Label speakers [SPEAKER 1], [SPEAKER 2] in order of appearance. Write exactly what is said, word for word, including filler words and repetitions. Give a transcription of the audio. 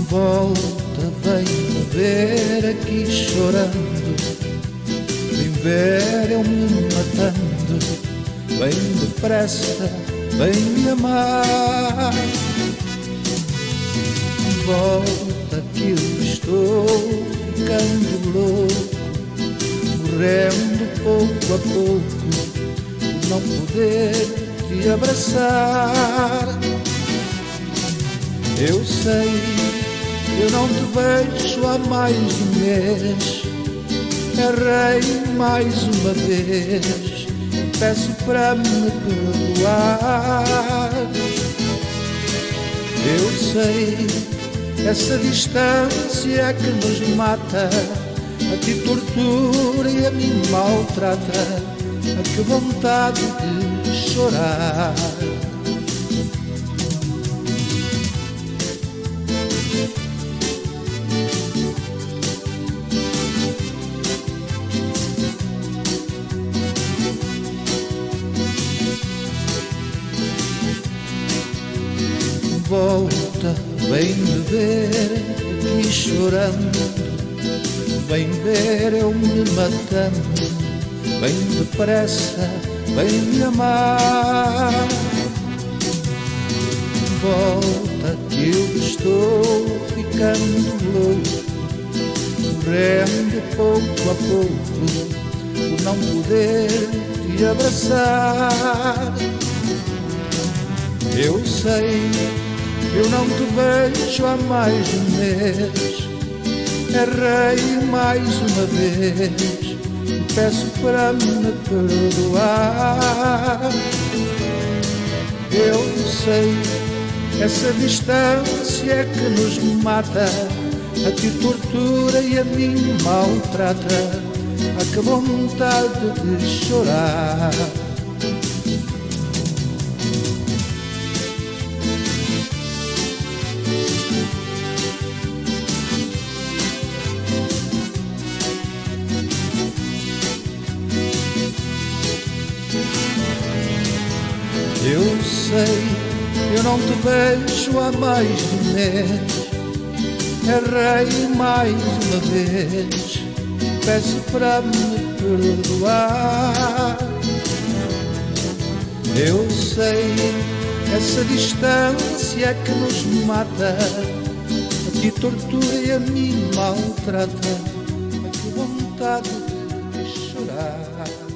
[SPEAKER 1] Volta, vem me ver aqui chorando, vem ver eu me matando, vem depressa, vem me amar. Volta que eu estou ficando louco, morrendo pouco a pouco, por não poder te abraçar. Eu sei, eu não te vejo há mais um mês, errei mais uma vez, peço para me perdoar. Eu sei, essa distância é que nos mata, a ti tortura e a mim maltrata, a que vontade de chorar. Volta, vem me ver aqui chorando, vem ver eu me matando, vem depressa, vem me amar. Volta que eu estou ficando louco, morrendo pouco a pouco, por não poder te abraçar. Eu sei, eu não te vejo há mais um mês, errei mais uma vez, peço para me perdoar. Eu sei, essa distância é que nos mata, a ti tortura e a mim maltrata, a que vontade de chorar. Eu sei, eu não te vejo há mais de um mês, errei mais uma vez, peço para me perdoar. Eu sei, essa distância é que nos mata, a ti tortura e a mim maltrata, a que vontade de chorar.